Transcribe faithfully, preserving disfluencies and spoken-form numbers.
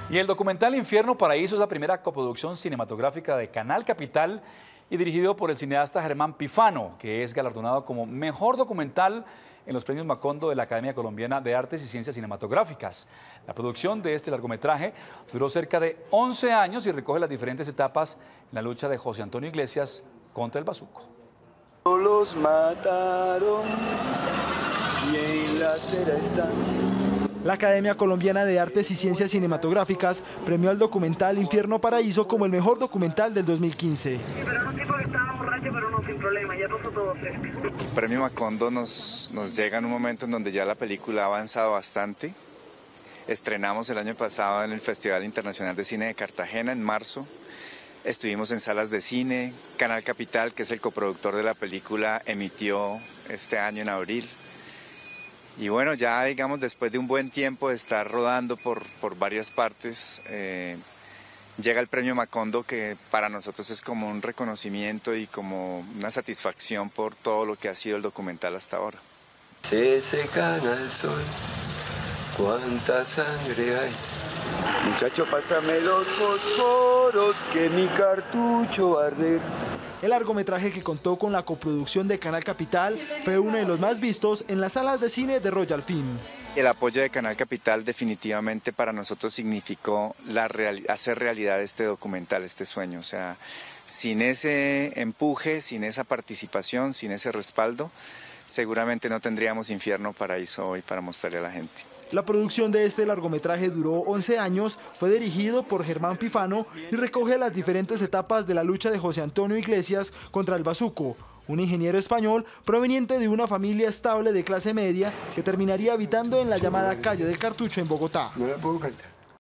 Y el documental Infierno Paraíso es la primera coproducción cinematográfica de Canal Capital y dirigido por el cineasta Germán Pifano, que es galardonado como mejor documental en los premios Macondo de la Academia Colombiana de Artes y Ciencias Cinematográficas. La producción de este largometraje duró cerca de once años y recoge las diferentes etapas en la lucha de José Antonio Iglesias contra el bazuco. Los mataron y en la acera están. La Academia Colombiana de Artes y Ciencias Cinematográficas premió al documental Infierno Paraíso como el mejor documental del dos mil quince. Sí, pero no tipo que estaba borracho, pero no, sin problema, ya pasó todo fresco. El premio Macondo nos, nos llega en un momento en donde ya la película ha avanzado bastante. Estrenamos el año pasado en el Festival Internacional de Cine de Cartagena en marzo. Estuvimos en salas de cine. Canal Capital, que es el coproductor de la película, emitió este año en abril. Y bueno, ya digamos, después de un buen tiempo de estar rodando por, por varias partes, eh, llega el premio Macondo, que para nosotros es como un reconocimiento y como una satisfacción por todo lo que ha sido el documental hasta ahora. Se secan al sol, cuánta sangre hay. Muchacho, pásame los fósforos, que mi cartucho va a arder. El largometraje, que contó con la coproducción de Canal Capital, fue uno de los más vistos en las salas de cine de Royal Film. El apoyo de Canal Capital definitivamente para nosotros significó la real, hacer realidad este documental, este sueño. O sea, sin ese empuje, sin esa participación, sin ese respaldo, seguramente no tendríamos Infierno Paraíso hoy para mostrarle a la gente. La producción de este largometraje duró once años, fue dirigido por Germán Pifano y recoge las diferentes etapas de la lucha de José Antonio Iglesias contra el bazuco, un ingeniero español proveniente de una familia estable de clase media que terminaría habitando en la llamada Calle del Cartucho en Bogotá. No la puedo cantar.